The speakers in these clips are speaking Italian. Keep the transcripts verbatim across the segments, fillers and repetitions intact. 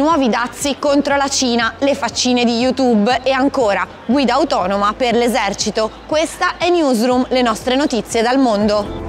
nuovi dazi contro la Cina, le faccine di YouTube e ancora guida autonoma per l'esercito. Questa è Newsroom, le nostre notizie dal mondo.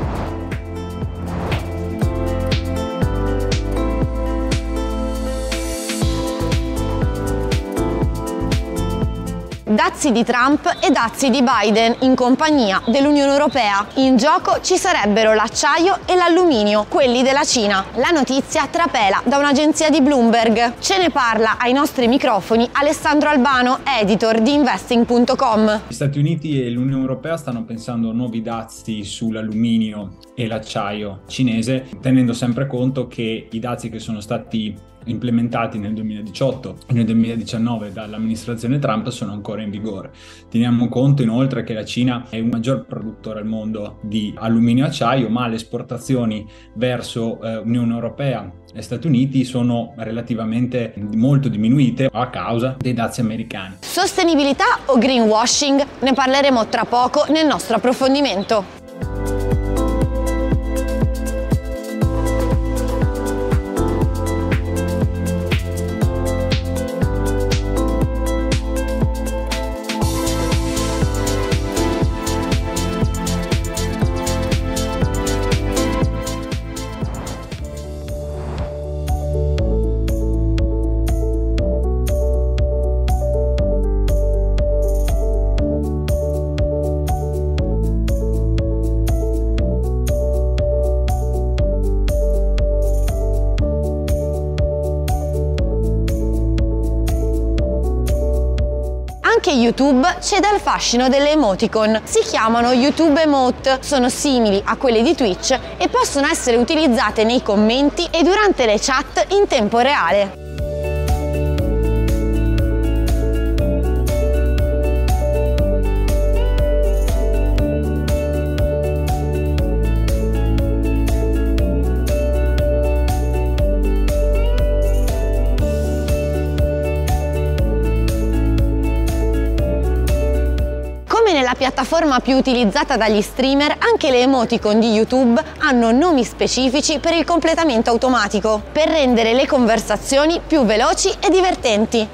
Dazi di Trump e dazi di Biden in compagnia dell'Unione Europea. In gioco ci sarebbero l'acciaio e l'alluminio, quelli della Cina. La notizia trapela da un'agenzia di Bloomberg. Ce ne parla ai nostri microfoni Alessandro Albano, editor di investing punto com. Gli Stati Uniti e l'Unione Europea stanno pensando a nuovi dazi sull'alluminio e l'acciaio cinese, tenendo sempre conto che i dazi che sono stati implementati nel duemiladiciotto e nel duemiladiciannove dall'amministrazione Trump sono ancora in vigore. Teniamo conto inoltre che la Cina è il maggior produttore al mondo di alluminio e acciaio, ma le esportazioni verso eh, Unione Europea e Stati Uniti sono relativamente molto diminuite a causa dei dazi americani. Sostenibilità o greenwashing? Ne parleremo tra poco nel nostro approfondimento. Anche YouTube cede al fascino delle emoticon. Si chiamano YouTube Emote, sono simili a quelle di Twitch e possono essere utilizzate nei commenti e durante le chat in tempo reale. Nella piattaforma più utilizzata dagli streamer, anche le emoticon di YouTube hanno nomi specifici per il completamento automatico, per rendere le conversazioni più veloci e divertenti.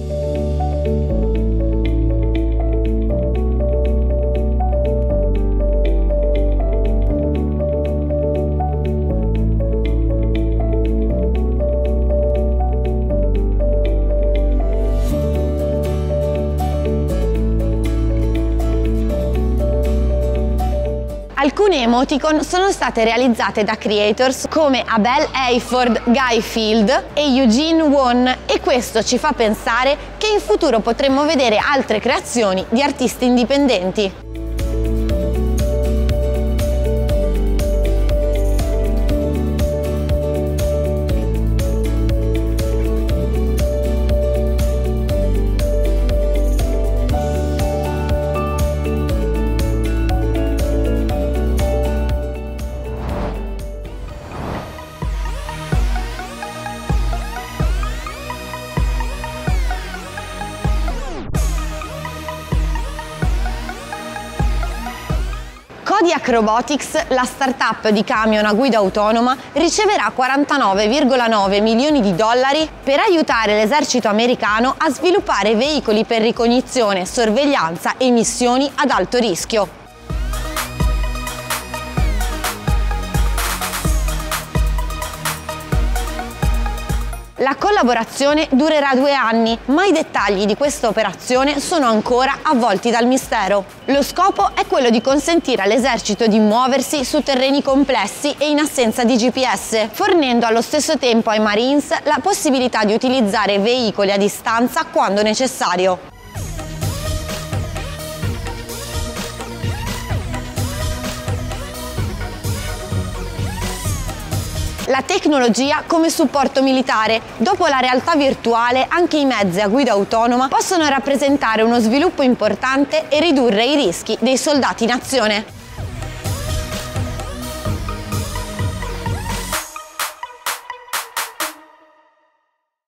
Alcune emoticon sono state realizzate da creators come Abel Hayford, Guy Field e Eugene Won, e questo ci fa pensare che in futuro potremmo vedere altre creazioni di artisti indipendenti. Kodiak Robotics, la startup di camion a guida autonoma, riceverà quarantanove virgola nove milioni di dollari per aiutare l'esercito americano a sviluppare veicoli per ricognizione, sorveglianza e missioni ad alto rischio. La collaborazione durerà due anni, ma i dettagli di questa operazione sono ancora avvolti dal mistero. Lo scopo è quello di consentire all'esercito di muoversi su terreni complessi e in assenza di G P S, fornendo allo stesso tempo ai Marines la possibilità di utilizzare veicoli a distanza quando necessario. La tecnologia come supporto militare. Dopo la realtà virtuale, anche i mezzi a guida autonoma possono rappresentare uno sviluppo importante e ridurre i rischi dei soldati in azione.